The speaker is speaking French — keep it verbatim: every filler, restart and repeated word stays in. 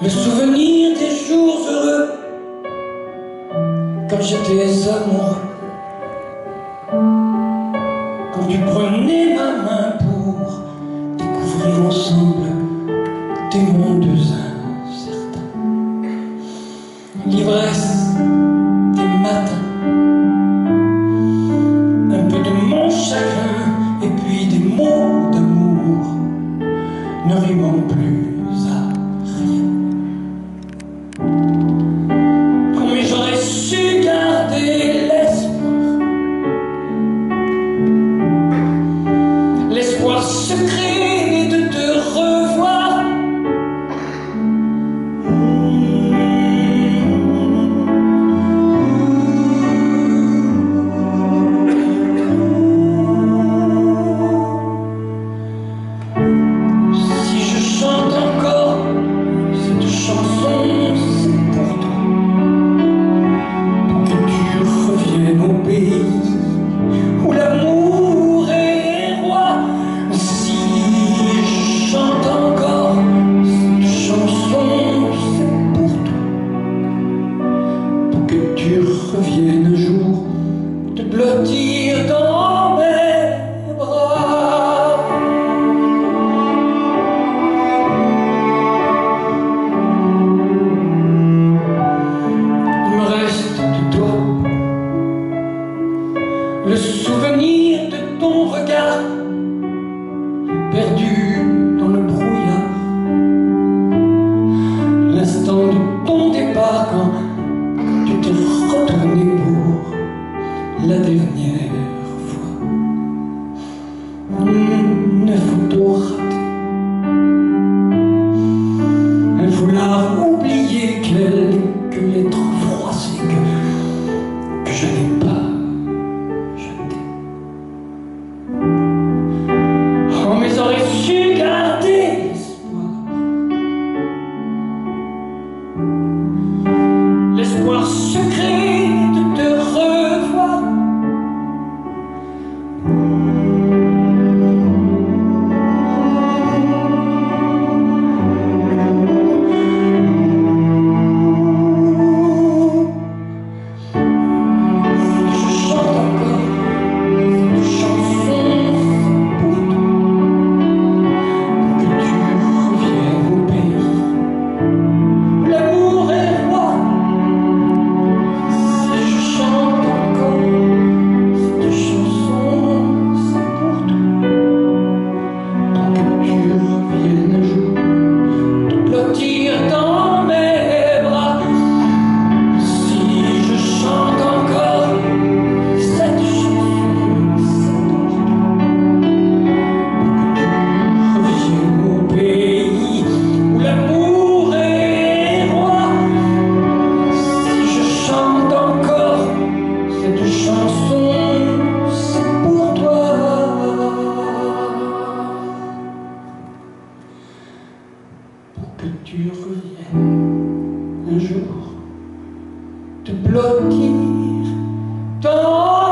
Le souvenir des jours heureux quand j'étais amoureux, quand tu prenais ma main pour découvrir ensemble des mondes incertains. L'ivresse des matins, un peu de mon chagrin et puis des mots d'amour ne rimant plus à rien. Mais j'aurais su garder l'espoir, l'espoir secret de te revoir. Si je chante encore cette chanson, c'est pour toi, pour que tu reviennes au pays où l'amour est roi. Si je chante encore cette chanson, c'est pour toi, pour que tu reviennes un jour te blottir dans mes bras. Il me reste de toi le souvenir de ton regard perdu dans le brouillard, l'instant de ton départ quand tu t'es retourné pour la dernière fois. Une photo ratée, un foulard oublié, quelques lettres froissées que, que je n'ai pas jetées. Oh, mais j'aurais su garder l'espoir, l'espoir secret de te revoir. Dans mes bras, si je chante encore cette chanson, c'est pour que tu reviennes au pays où l'amour est roi. Si je chante encore cette chanson, c'est pour toi, pour que tu reviennes un jour te blottir dans